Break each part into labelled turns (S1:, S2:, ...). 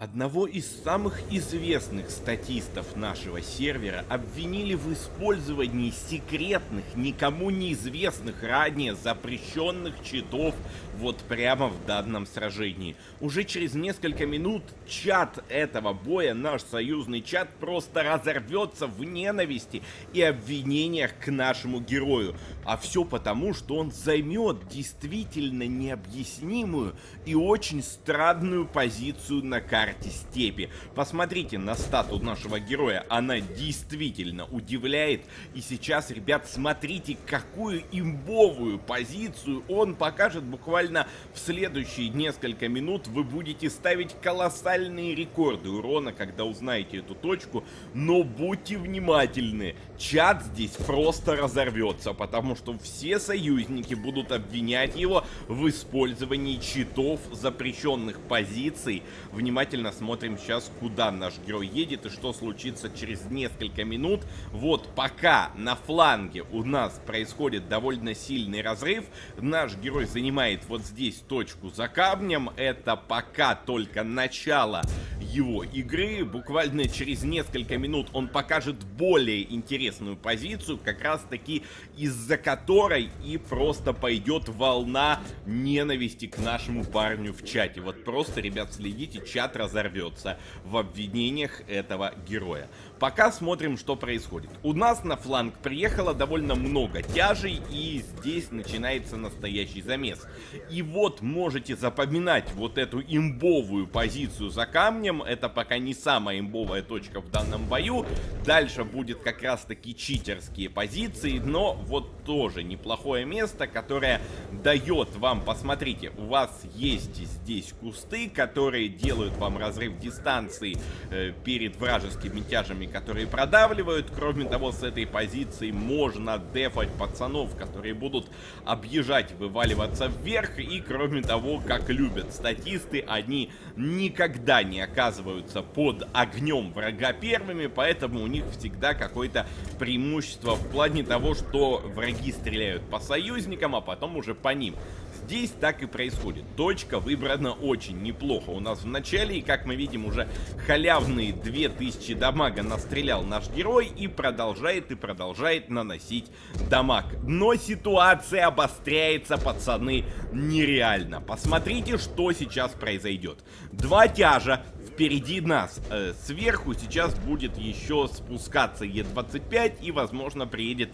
S1: Одного из самых известных статистов нашего сервера обвинили в использовании секретных, никому неизвестных ранее запрещенных читов вот прямо в данном сражении. Уже через несколько минут чат этого боя, наш союзный чат, просто разорвется в ненависти и обвинениях к нашему герою. А все потому, что он займет действительно необъяснимую и очень странную позицию на карте степи. Посмотрите на стату нашего героя, она действительно удивляет. И сейчас, ребят, смотрите, какую имбовую позицию он покажет буквально в следующие несколько минут. Вы будете ставить колоссальные рекорды урона, когда узнаете эту точку. Но будьте внимательны, чат здесь просто разорвется, потому что все союзники будут обвинять его в использовании читов, запрещенных позиций. Внимательно смотрим сейчас, куда наш герой едет и что случится через несколько минут. Вот пока на фланге у нас происходит довольно сильный разрыв, наш герой занимает вот здесь точку за камнем. Это пока только начало его игры. Буквально через несколько минут он покажет более интересную позицию, как раз таки из-за которой и просто пойдет волна ненависти к нашему парню в чате. Вот просто, ребят, следите, чат разорвется в обвинениях этого героя. Пока смотрим, что происходит. У нас на фланг приехало довольно много тяжей, и здесь начинается настоящий замес. И вот можете запоминать вот эту имбовую позицию за камнем. Это пока не самая имбовая точка в данном бою. Дальше будет как раз таки читерские позиции, но вот тоже неплохое место, которое дает вам, посмотрите, у вас есть здесь кусты, которые делают вам разрыв дистанции перед вражескими тяжами, которые продавливают. Кроме того, с этой позиции можно дефать пацанов, которые будут объезжать, вываливаться вверх. И кроме того, как любят статисты, они никогда не оказываются под огнем врага первыми, поэтому у них всегда какое-то преимущество в плане того, что враги стреляют по союзникам, а потом уже по ним. Здесь так и происходит. Точка выбрана очень неплохо у нас в начале, и как мы видим, уже халявные 2000 дамага настрелял наш герой и продолжает наносить дамаг. Но ситуация обостряется, пацаны, нереально. Посмотрите, что сейчас произойдет. Два тяжа впереди нас. Сверху сейчас будет еще спускаться Е25 и, возможно, приедет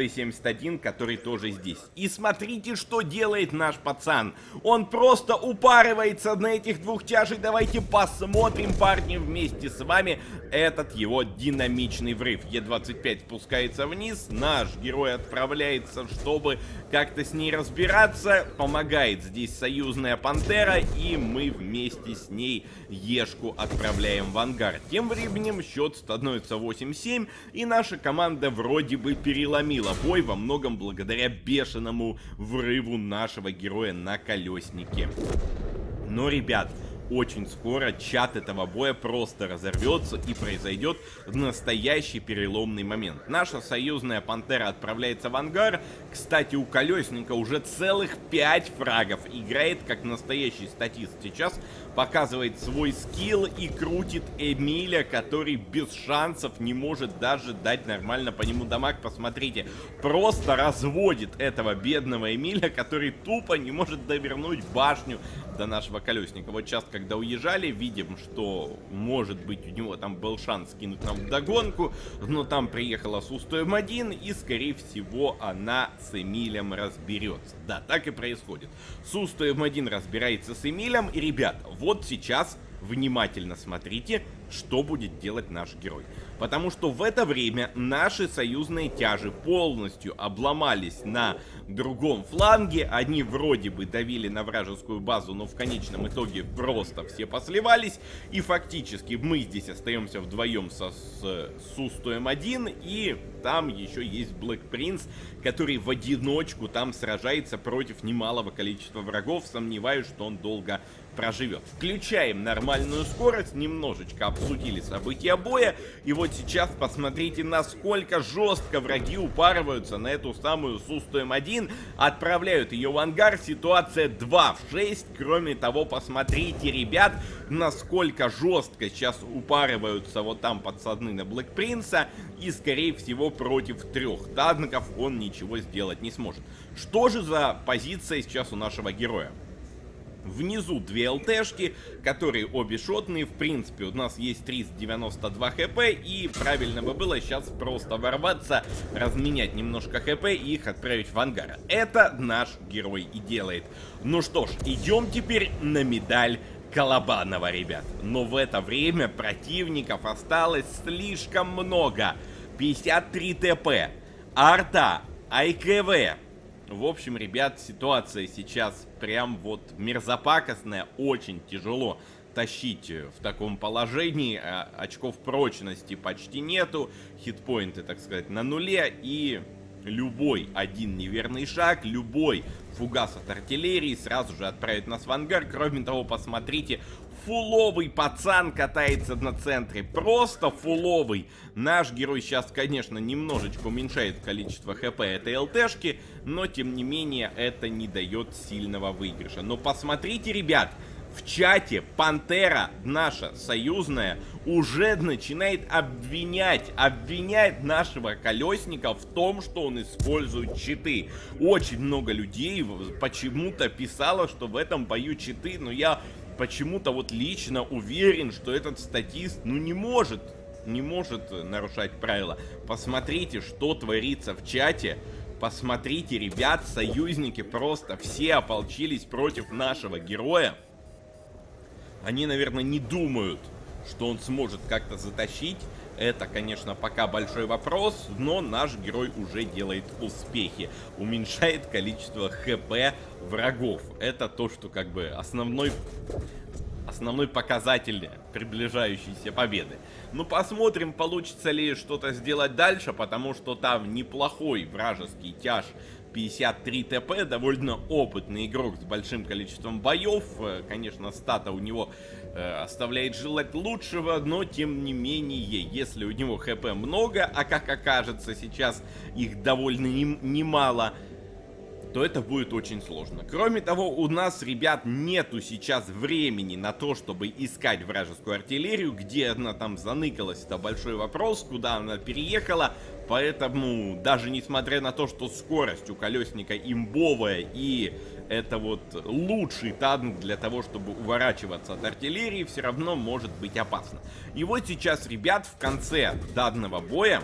S1: Т-71, который тоже здесь. И смотрите, что делает наш пацан. Он просто упарывается на этих двух тяжей. Давайте посмотрим, парни, вместе с вами этот его динамичный врыв. Е-25 спускается вниз. Наш герой отправляется, чтобы как-то с ней разбираться. Помогает здесь союзная пантера. И мы вместе с ней Ешку отправляем в ангар. Тем временем счет становится 8-7. И наша команда вроде бы переломила бой во многом благодаря бешеному врыву нашего героя на колеснике. Но, ребят, очень скоро чат этого боя просто разорвется и произойдет настоящий переломный момент. Наша союзная пантера отправляется в ангар. Кстати, у колесника уже целых 5 фрагов. Играет как настоящий статист. Сейчас показывает свой скилл и крутит Эмиля, который без шансов не может даже дать нормально по нему дамаг. Посмотрите, просто разводит этого бедного Эмиля, который тупо не может довернуть башню до нашего колесника. Вот сейчас, когда уезжали, видим, что, может быть, у него там был шанс кинуть нам вдогонку, но там приехала Су-101, и, скорее всего, она с Эмилем разберется. Да, так и происходит. Су-101 разбирается с Эмилем, и, ребят, вот сейчас внимательно смотрите, что будет делать наш герой. Потому что в это время наши союзные тяжи полностью обломались на другом фланге. Они вроде бы давили на вражескую базу, но в конечном итоге просто все посливались. И фактически мы здесь остаемся вдвоем со Су-101. И там еще есть Black Prince, который в одиночку там сражается против немалого количества врагов. Сомневаюсь, что он долго проживет. Включаем нормальную скорость, немножечко обсудили события боя, и вот сейчас посмотрите, насколько жестко враги упарываются на эту самую Су-101, отправляют ее в ангар, ситуация 2 в 6, кроме того, посмотрите, ребят, насколько жестко сейчас упарываются вот там подсадны на Блэк Принца, и скорее всего против 3 танков он ничего сделать не сможет. Что же за позиция сейчас у нашего героя? Внизу 2 ЛТшки, которые обе шотные. В принципе, у нас есть 392 хп, и правильно бы было сейчас просто ворваться, разменять немножко хп и их отправить в ангар. Это наш герой и делает. Ну что ж, идем теперь на медаль Колобанова, ребят. Но в это время противников осталось слишком много. 53 ТП, арта, АйКВ. В общем, ребят, ситуация сейчас прям вот мерзопакостная, очень тяжело тащить в таком положении, очков прочности почти нету, хитпоинты, так сказать, на нуле, и любой один неверный шаг, любой фугас от артиллерии сразу же отправит нас в ангар. Кроме того, посмотрите, фуловый пацан катается на центре, просто фуловый. Наш герой сейчас, конечно, немножечко уменьшает количество хп этой ЛТшки, но тем не менее это не дает сильного выигрыша. Но посмотрите, ребят, в чате Пантера, наша союзная, уже начинает обвинять нашего Колесника в том, что он использует читы. Очень много людей почему-то писало, что в этом бою читы, но я почему-то вот лично уверен, что этот статист, ну, не может нарушать правила. Посмотрите, что творится в чате. Посмотрите, ребят, союзники просто все ополчились против нашего героя. Они, наверное, не думают, что он сможет как-то затащить. Это, конечно, пока большой вопрос, но наш герой уже делает успехи. Уменьшает количество ХП врагов. Это то, что как бы основной показатель приближающейся победы. Ну, посмотрим, получится ли что-то сделать дальше, потому что там неплохой вражеский тяж. 53 ТП, довольно опытный игрок с большим количеством боев. Конечно, стата у него оставляет желать лучшего, но тем не менее, если у него ХП много, а как окажется сейчас их довольно немало, то это будет очень сложно. Кроме того, у нас, ребят, нету сейчас времени на то, чтобы искать вражескую артиллерию. Где она там заныкалась, это большой вопрос, куда она переехала. Поэтому, даже несмотря на то, что скорость у Колесника имбовая и это вот лучший танк для того, чтобы уворачиваться от артиллерии, все равно может быть опасно. И вот сейчас, ребят, в конце данного боя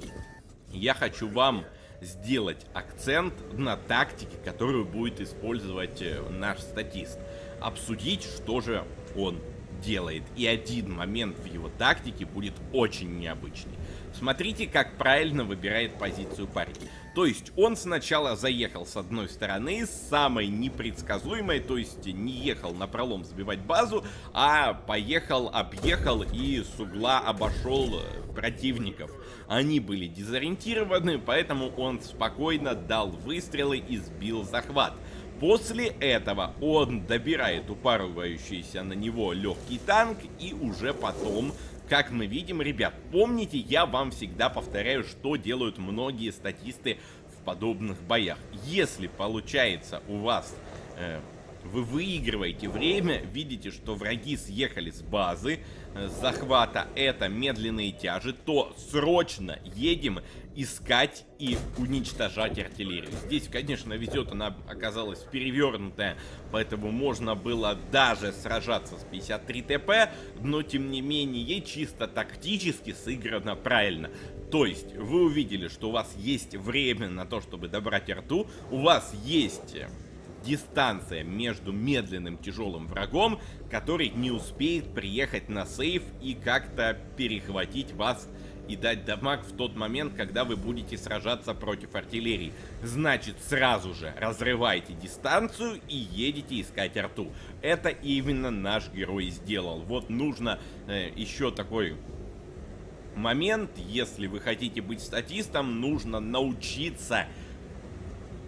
S1: я хочу вам сделать акцент на тактике, которую будет использовать наш статист. Обсудить, что же он делает. И один момент в его тактике будет очень необычный. Смотрите, как правильно выбирает позицию парень. То есть он сначала заехал с одной стороны, самой непредсказуемой, то есть не ехал напролом сбивать базу, а поехал, объехал и с угла обошел противников. Они были дезориентированы, поэтому он спокойно дал выстрелы и сбил захват. После этого он добирает упарывающийся на него легкий танк, и уже потом, как мы видим, ребят, помните, я вам всегда повторяю, что делают многие статисты в подобных боях. Если получается у вас, вы выигрываете время, видите, что враги съехали с базы, с захвата, это медленные тяжи, то срочно едем искать и уничтожать артиллерию. Здесь, конечно, везет, она оказалась перевернутая, поэтому можно было даже сражаться с 53 ТП, но тем не менее чисто тактически сыграно правильно. То есть вы увидели, что у вас есть время на то, чтобы добрать арту, у вас есть дистанция между медленным тяжелым врагом, который не успеет приехать на сейф и как-то перехватить вас и дать дамаг в тот момент, когда вы будете сражаться против артиллерии. Значит, сразу же разрывайте дистанцию и едете искать арту. Это именно наш герой сделал. Вот нужно еще такой момент, если вы хотите быть статистом, нужно научиться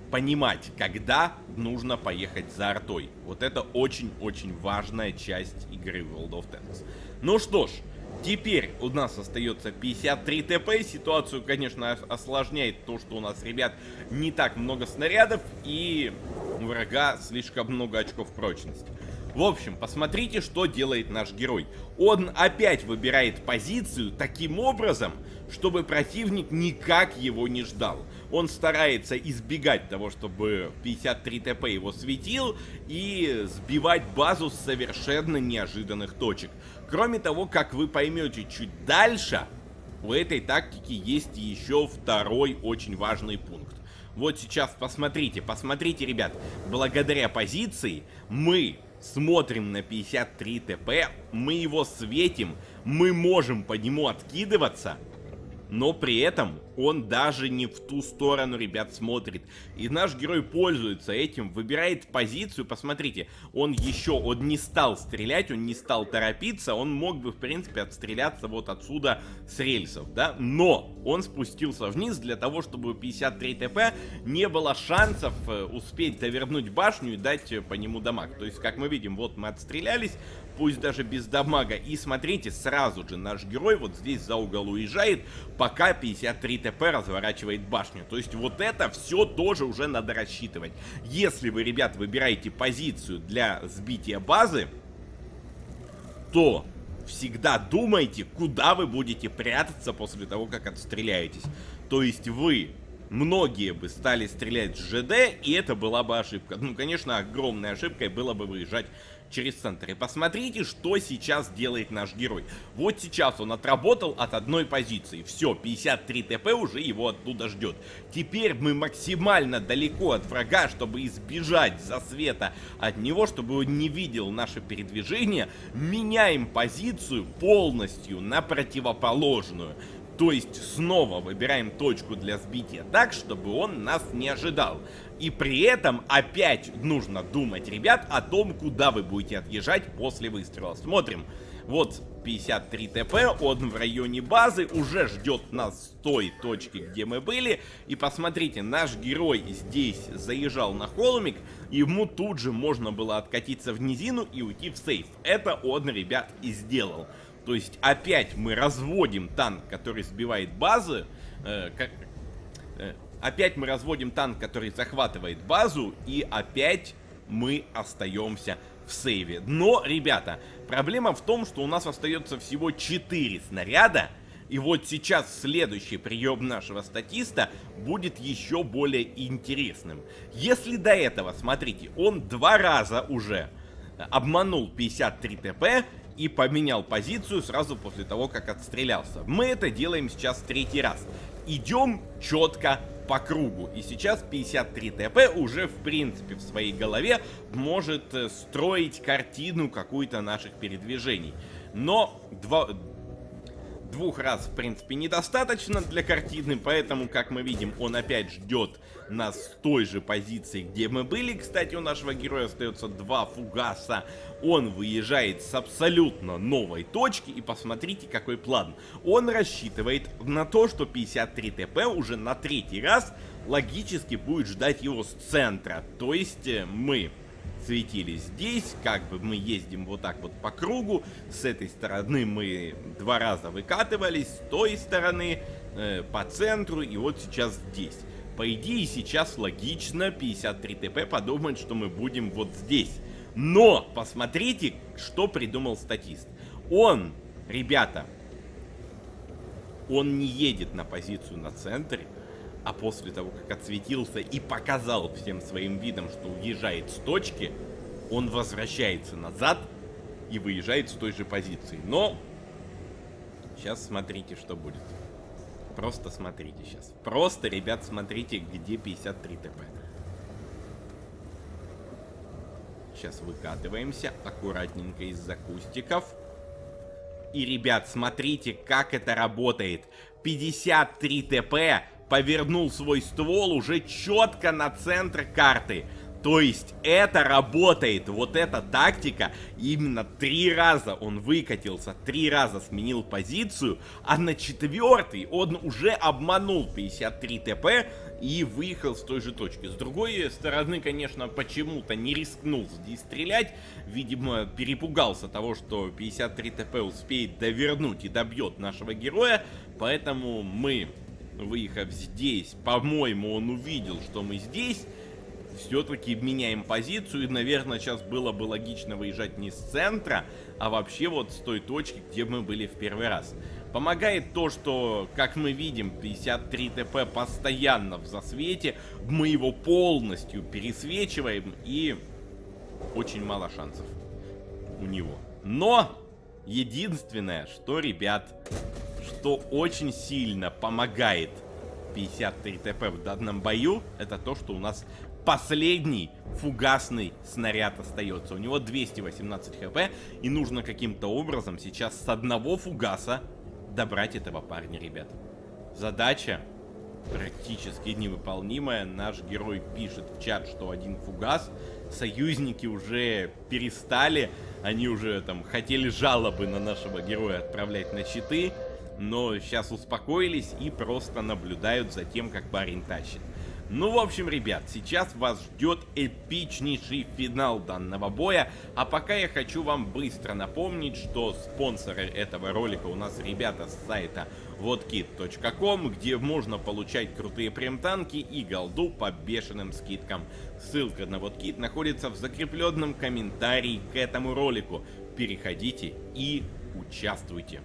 S1: понимать, когда нужно поехать за артой. Вот это очень-очень важная часть игры World of Tanks. Ну что ж, теперь у нас остается 53 ТП. Ситуацию, конечно, осложняет то, что у нас, ребят, не так много снарядов и у врага слишком много очков прочности. В общем, посмотрите, что делает наш герой. Он опять выбирает позицию таким образом, чтобы противник никак его не ждал. Он старается избегать того, чтобы 53 ТП его светил, и сбивать базу с совершенно неожиданных точек. Кроме того, как вы поймете чуть дальше, у этой тактики есть еще второй очень важный пункт. Вот сейчас посмотрите, ребят, благодаря позиции мы смотрим на 53 ТП, мы его светим, мы можем по нему откидываться, но при этом он даже не в ту сторону, ребят, смотрит. И наш герой пользуется этим, выбирает позицию. Посмотрите, он не стал стрелять, он не стал торопиться. Он мог бы, в принципе, отстреляться вот отсюда с рельсов, да? Но он спустился вниз для того, чтобы у 53 ТП не было шансов успеть довернуть башню и дать по нему дамаг. То есть, как мы видим, вот мы отстрелялись, пусть даже без дамага. И смотрите, сразу же наш герой вот здесь за угол уезжает, пока 53 ТП разворачивает башню. То есть вот это все тоже уже надо рассчитывать. Если вы, ребят, выбираете позицию для сбития базы, то всегда думайте, куда вы будете прятаться после того, как отстреляетесь. То есть многие бы стали стрелять с ЖД, и это была бы ошибка. Ну, конечно, огромной ошибкой было бы выезжать через центр. И посмотрите, что сейчас делает наш герой. Вот сейчас он отработал от одной позиции. Все, 53 ТП уже его оттуда ждет. Теперь мы максимально далеко от врага, чтобы избежать засвета от него, чтобы он не видел наше передвижение. Меняем позицию полностью на противоположную. То есть снова выбираем точку для сбития так, чтобы он нас не ожидал. И при этом опять нужно думать, ребят, о том, куда вы будете отъезжать после выстрела. Смотрим. Вот 53 ТП, он в районе базы, уже ждет нас с той точки, где мы были. И посмотрите, наш герой здесь заезжал на холмик, ему тут же можно было откатиться в низину и уйти в сейф. Это он, ребят, и сделал. То есть опять мы разводим танк, который сбивает базы, опять мы разводим танк, который захватывает базу, и опять мы остаемся в сейве. Но, ребята, проблема в том, что у нас остается всего 4 снаряда, и вот сейчас следующий прием нашего статиста будет еще более интересным. Если до этого, смотрите, он 2 раза уже обманул 53 ТП и поменял позицию сразу после того, как отстрелялся. Мы это делаем сейчас 3-й раз. Идем четко по кругу. И сейчас 53 ТП уже, в принципе, в своей голове может строить картину какую-то наших передвижений. Но 2 раз, в принципе, недостаточно для картины, поэтому, как мы видим, он опять ждет нас с той же позиции, где мы были. Кстати, у нашего героя остается 2 фугаса. Он выезжает с абсолютно новой точки, и посмотрите, какой план. Он рассчитывает на то, что 53 ТП уже на 3-й раз логически будет ждать его с центра. То есть мы светились здесь, как бы мы ездим вот так вот по кругу. С этой стороны мы 2 раза выкатывались, с той стороны по центру, и вот сейчас здесь. По идее, сейчас логично 53 ТП подумать, что мы будем вот здесь. Но посмотрите, что придумал статист. Он, ребята, он не едет на позицию на центре, а после того, как отсветился и показал всем своим видом, что уезжает с точки, он возвращается назад и выезжает с той же позиции. Но сейчас смотрите, что будет. Просто смотрите сейчас. Просто, ребят, смотрите, где 53 ТП. Сейчас выкатываемся аккуратненько из-за кустиков. И, ребят, смотрите, как это работает. 53 ТП повернул свой ствол уже четко на центр карты. То есть это работает, вот эта тактика, именно 3 раза он выкатился, 3 раза сменил позицию, а на 4-й он уже обманул 53 ТП и выехал с той же точки. С другой стороны, конечно, почему-то не рискнул здесь стрелять, видимо, перепугался того, что 53 ТП успеет довернуть и добьет нашего героя, поэтому мы, выехав здесь, по-моему, он увидел, что мы здесь, все-таки меняем позицию, и, наверное, сейчас было бы логично выезжать не с центра, а вообще вот с той точки, где мы были в первый раз. Помогает то, что, как мы видим, 53 ТП постоянно в засвете, мы его полностью пересвечиваем, и очень мало шансов у него. Но единственное, что, ребят, что очень сильно помогает 53 ТП в данном бою, это то, что у нас последний фугасный снаряд остается. У него 218 хп, и нужно каким-то образом сейчас с одного фугаса добрать этого парня, ребят. Задача практически невыполнимая. Наш герой пишет в чат, что один фугас. Союзники уже перестали, они уже там хотели жалобы на нашего героя отправлять на читы, но сейчас успокоились и просто наблюдают за тем, как парень тащит. Ну, в общем, ребят, сейчас вас ждет эпичнейший финал данного боя. А пока я хочу вам быстро напомнить, что спонсоры этого ролика у нас ребята с сайта whatkit.com, где можно получать крутые прем-танки и голду по бешеным скидкам. Ссылка на WhatKit находится в закрепленном комментарии к этому ролику. Переходите и участвуйте.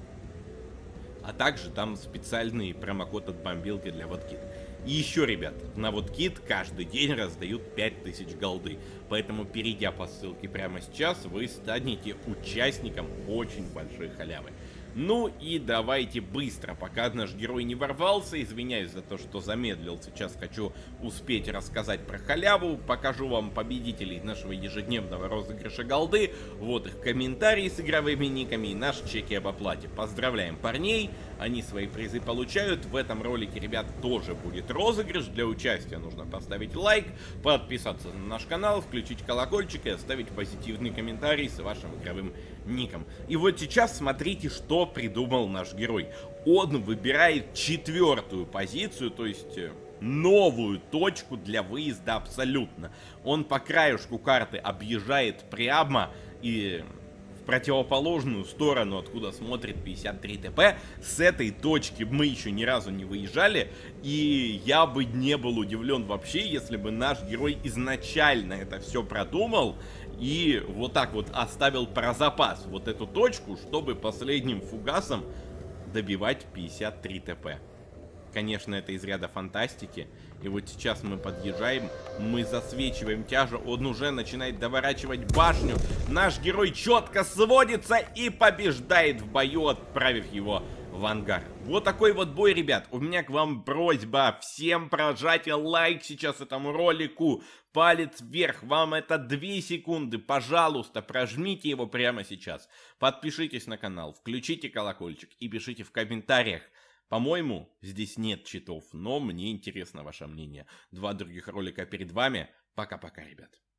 S1: А также там специальный промокод от бомбилки для WhatKit. И еще, ребят, на WhatKit каждый день раздают 5000 голды. Поэтому, перейдя по ссылке прямо сейчас, вы станете участником очень большой халявы. Ну и давайте быстро, пока наш герой не ворвался. Извиняюсь за то, что замедлил. Сейчас хочу успеть рассказать про халяву. Покажу вам победителей нашего ежедневного розыгрыша голды. Вот их комментарии с игровыми никами и наши чеки об оплате. Поздравляем парней. Они свои призы получают. В этом ролике, ребят, тоже будет розыгрыш. Для участия нужно поставить лайк, подписаться на наш канал, включить колокольчик и оставить позитивный комментарий с вашим игровым ником. И вот сейчас смотрите, что придумал наш герой. Он выбирает 4-ю позицию, то есть новую точку для выезда абсолютно. Он по краешку карты объезжает прямо и в противоположную сторону, откуда смотрит 53 ТП. С этой точки мы еще ни разу не выезжали, и я бы не был удивлен вообще, если бы наш герой изначально это все продумал и вот так вот оставил про запас вот эту точку, чтобы последним фугасом добивать 53 ТП. Конечно, это из ряда фантастики. И вот сейчас мы подъезжаем, мы засвечиваем тяжа, он уже начинает доворачивать башню. Наш герой четко сводится и побеждает в бою, отправив его в ангар. Вот такой вот бой, ребят. У меня к вам просьба всем прожать лайк сейчас этому ролику. Палец вверх, вам это 2 секунды. Пожалуйста, прожмите его прямо сейчас. Подпишитесь на канал, включите колокольчик и пишите в комментариях. По-моему, здесь нет читов, но мне интересно ваше мнение. 2 других ролика перед вами. Пока-пока, ребят.